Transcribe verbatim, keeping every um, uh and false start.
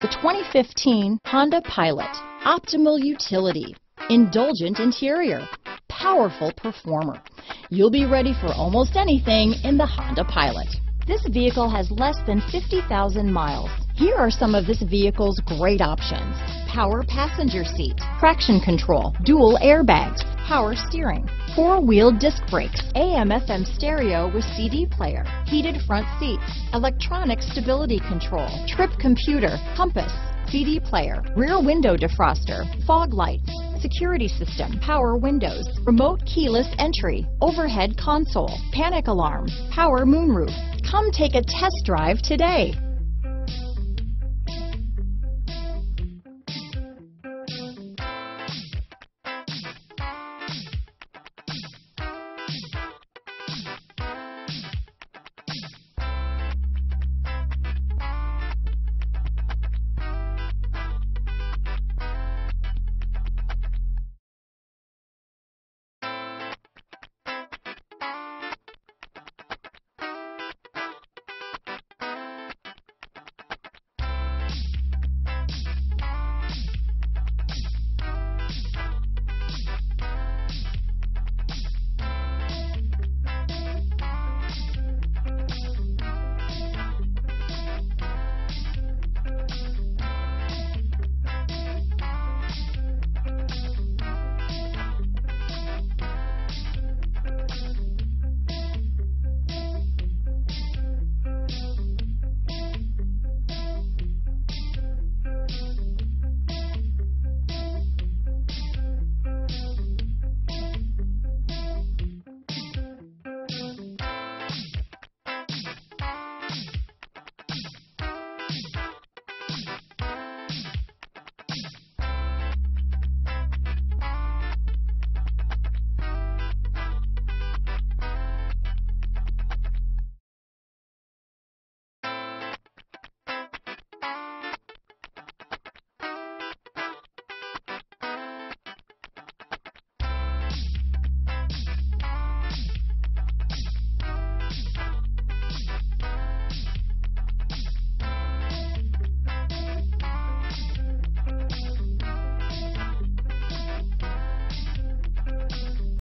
The twenty fifteen Honda Pilot. Optimal utility, indulgent interior, powerful performer. You'll be ready for almost anything in the Honda Pilot. This vehicle has less than fifty thousand miles. Here are some of this vehicle's great options: power passenger seat, traction control, dual airbags, power steering, four-wheel disc brakes, A M F M stereo with C D player, heated front seats, electronic stability control, trip computer, compass, C D player, rear window defroster, fog lights, security system, power windows, remote keyless entry, overhead console, panic alarm, power moonroof. Come take a test drive today.